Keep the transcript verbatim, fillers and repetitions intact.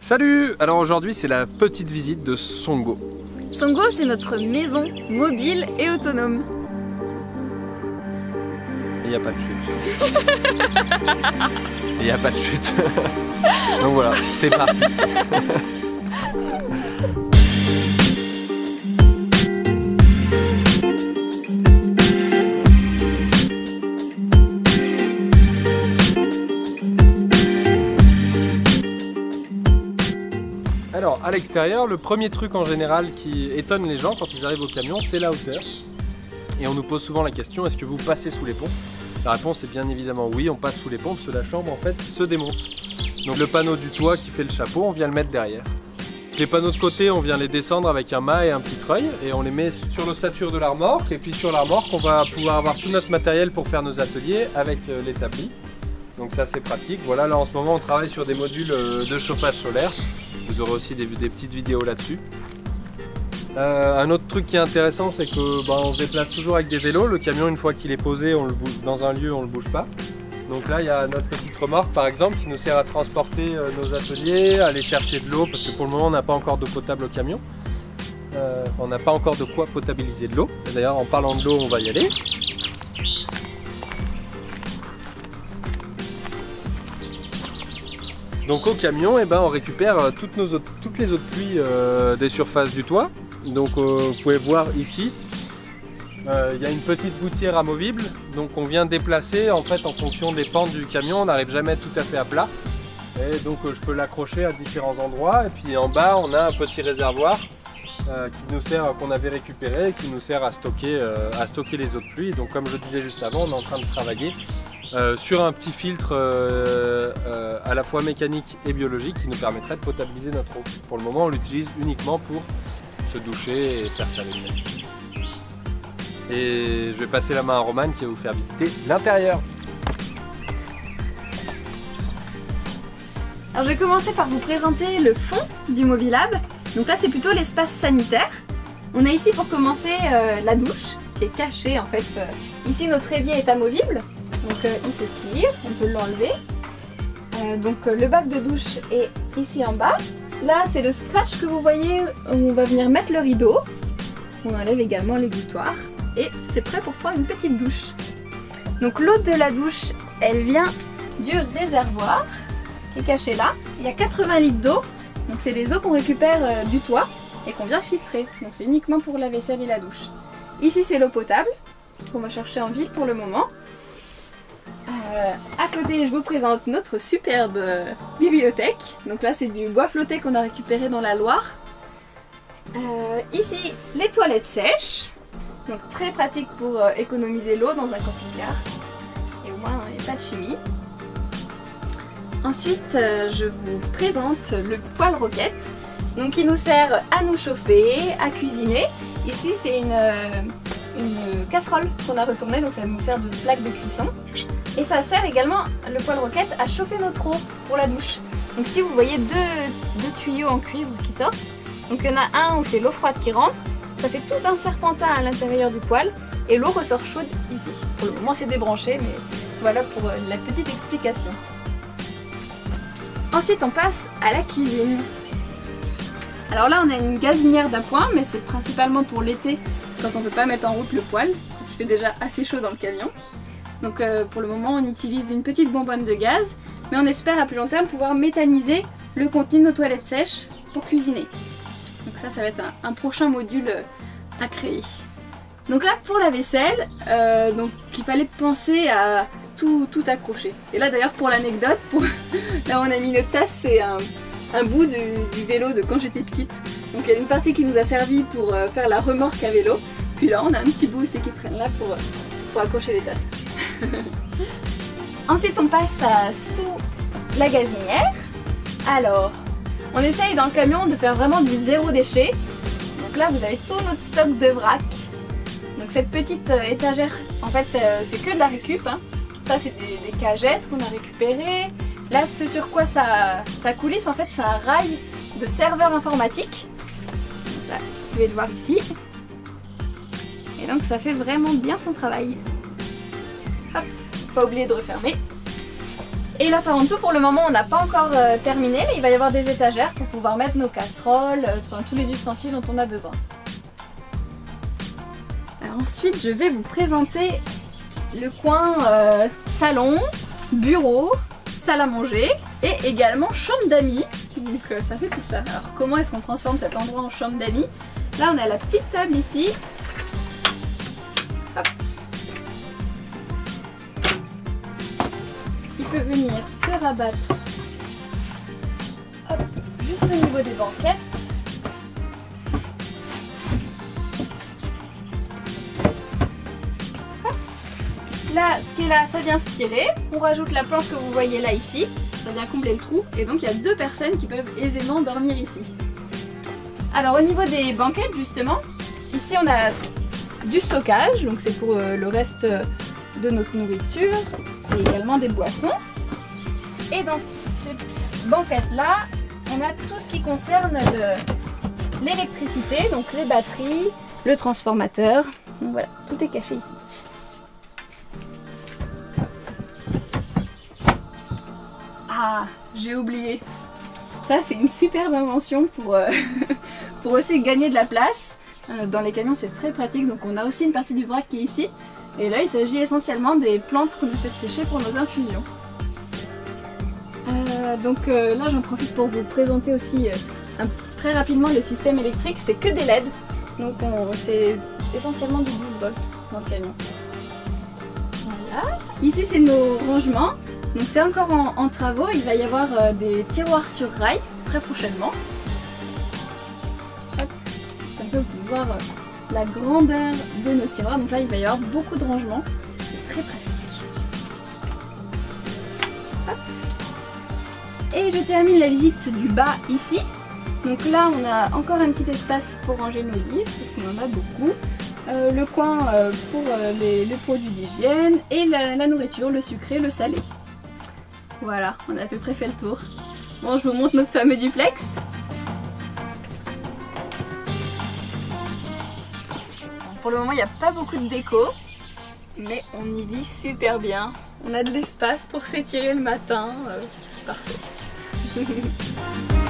Salut! Alors aujourd'hui c'est la petite visite de Songo. Songo, c'est notre maison mobile et autonome. Il n'y a pas de chute. Il n'y a pas de chute. Donc voilà, c'est parti. Alors à l'extérieur, le premier truc en général qui étonne les gens quand ils arrivent au camion, c'est la hauteur. Et on nous pose souvent la question, est-ce que vous passez sous les ponts? La réponse est bien évidemment oui, on passe sous les ponts parce que la chambre en fait se démonte. Donc le panneau du toit qui fait le chapeau, on vient le mettre derrière. Les panneaux de côté, on vient les descendre avec un mât et un petit treuil et on les met sur l'ossature de la remorque. Et puis sur la remorque, on va pouvoir avoir tout notre matériel pour faire nos ateliers avec l'établi. Donc ça c'est pratique. Voilà, là en ce moment on travaille sur des modules de chauffage solaire. Vous aurez aussi des, des petites vidéos là-dessus. Euh, un autre truc qui est intéressant, c'est que bah, on se déplace toujours avec des vélos. Le camion, une fois qu'il est posé, on le bouge dans un lieu, on le bouge pas. Donc là, il y a notre petite remorque, par exemple, qui nous sert à transporter euh, nos ateliers, à aller chercher de l'eau, parce que pour le moment, on n'a pas encore d'eau potable au camion. Euh, on n'a pas encore de quoi potabiliser de l'eau. D'ailleurs, en parlant de l'eau, on va y aller. Donc au camion, eh ben, on récupère toutes, nos eaux, toutes les eaux de pluie euh, des surfaces du toit. Donc euh, vous pouvez voir ici, euh, il y a une petite gouttière amovible. Donc on vient déplacer en fait en fonction des pentes du camion. On n'arrive jamais tout à fait à plat. Et donc euh, je peux l'accrocher à différents endroits. Et puis en bas, on a un petit réservoir euh, qui nous sert, qu'on avait récupéré, qui nous sert à stocker, euh, à stocker les eaux de pluie. Donc comme je disais juste avant, on est en train de travailler Euh, sur un petit filtre euh, euh, à la fois mécanique et biologique qui nous permettrait de potabiliser notre eau. Pour le moment, on l'utilise uniquement pour se doucher et faire sa vaisselle. Et je vais passer la main à Romane qui va vous faire visiter l'intérieur. Alors je vais commencer par vous présenter le fond du Mobilab. Donc là c'est plutôt l'espace sanitaire. On a ici pour commencer euh, la douche qui est cachée en fait. Ici notre évier est amovible. Donc euh, il se tire, on peut l'enlever. Euh, donc euh, le bac de douche est ici en bas. Là c'est le scratch que vous voyez où on va venir mettre le rideau. On enlève également l'égouttoir et c'est prêt pour prendre une petite douche. Donc l'eau de la douche, elle vient du réservoir qui est caché là. Il y a quatre-vingts litres d'eau, donc c'est les eaux qu'on récupère euh, du toit et qu'on vient filtrer. Donc c'est uniquement pour la vaisselle et la douche. Ici c'est l'eau potable qu'on va chercher en ville pour le moment. Euh, à côté, je vous présente notre superbe euh, bibliothèque. Donc là, c'est du bois flotté qu'on a récupéré dans la Loire. Euh, ici, les toilettes sèches. Donc très pratique pour euh, économiser l'eau dans un camping-car. Et au moins, il n'y a pas de chimie. Ensuite, euh, je vous présente le poêle roquette. Donc qui nous sert à nous chauffer, à cuisiner. Ici, c'est une... Euh, une casserole qu'on a retournée, donc ça nous sert de plaque de cuisson. Et ça sert également, le poêle roquette, à chauffer notre eau pour la douche. Donc ici vous voyez deux, deux tuyaux en cuivre qui sortent. Donc il y en a un où c'est l'eau froide qui rentre, ça fait tout un serpentin à l'intérieur du poêle et l'eau ressort chaude ici. Pour le moment c'est débranché, mais voilà pour la petite explication. Ensuite on passe à la cuisine. Alors là on a une gazinière d'appoint, mais c'est principalement pour l'été quand on ne peut pas mettre en route le poêle, quand il fait déjà assez chaud dans le camion. Donc euh, pour le moment on utilise une petite bonbonne de gaz, mais on espère à plus long terme pouvoir méthaniser le contenu de nos toilettes sèches pour cuisiner. Donc ça, ça va être un, un prochain module à créer. Donc là pour la vaisselle, euh, donc il fallait penser à tout, tout accrocher. Et là d'ailleurs pour l'anecdote, pour... là on a mis notre tasse, c'est un... un bout du, du vélo de quand j'étais petite. Donc il y a une partie qui nous a servi pour euh, faire la remorque à vélo. Puis là on a un petit bout aussi qui traîne là pour, pour accrocher les tasses. Ensuite on passe à sous la gazinière. Alors on essaye dans le camion de faire vraiment du zéro déchet. Donc là vous avez tout notre stock de vrac. Donc cette petite euh, étagère, en fait euh, c'est que de la récup. Hein. Ça c'est des, des cagettes qu'on a récupérées. Là, ce sur quoi ça, ça coulisse, en fait, c'est un rail de serveur informatique. Là, vous pouvez le voir ici. Et donc, ça fait vraiment bien son travail. Hop, pas oublier de refermer. Et là par en dessous, pour le moment on n'a pas encore euh, terminé, mais il va y avoir des étagères pour pouvoir mettre nos casseroles, euh, enfin tous les ustensiles dont on a besoin. Alors ensuite je vais vous présenter le coin euh, salon, bureau, salle à manger et également chambre d'amis. Donc euh, ça fait tout ça. Alors comment est-ce qu'on transforme cet endroit en chambre d'amis? Là on a la petite table ici. Hop. Qui peut venir se rabattre hop, juste au niveau des banquettes. Là, ce qui est là, ça vient se tirer. On rajoute la planche que vous voyez là ici. Ça vient combler le trou. Et donc, il y a deux personnes qui peuvent aisément dormir ici. Alors, au niveau des banquettes, justement, ici, on a du stockage. Donc, c'est pour euh, le reste de notre nourriture. Et également des boissons. Et dans ces banquettes-là, on a tout ce qui concerne l'électricité. Donc, les batteries, le transformateur. Donc, voilà, tout est caché ici. Ah, j'ai oublié. Ça, c'est une superbe invention pour, euh, pour aussi gagner de la place. Euh, dans les camions, c'est très pratique. Donc, on a aussi une partie du vrac qui est ici. Et là, il s'agit essentiellement des plantes qu'on a fait sécher pour nos infusions. Euh, donc euh, là, j'en profite pour vous présenter aussi euh, un, très rapidement le système électrique. C'est que des L E D. Donc, c'est essentiellement du douze volts dans le camion. Voilà. Ici, c'est nos rangements. Donc c'est encore en, en travaux, il va y avoir euh, des tiroirs sur rail très prochainement. Hop. Comme ça vous pouvez voir euh, la grandeur de nos tiroirs. Donc là il va y avoir beaucoup de rangements, c'est très pratique. Hop. Et je termine la visite du bas ici. Donc là on a encore un petit espace pour ranger nos livres, parce qu'on en a beaucoup. Euh, le coin euh, pour euh, les, les produits d'hygiène et la, la nourriture, le sucré, le salé. Voilà, on a à peu près fait le tour. Bon, je vous montre notre fameux duplex. Bon, pour le moment, il n'y a pas beaucoup de déco, mais on y vit super bien. On a de l'espace pour s'étirer le matin, euh, c'est parfait.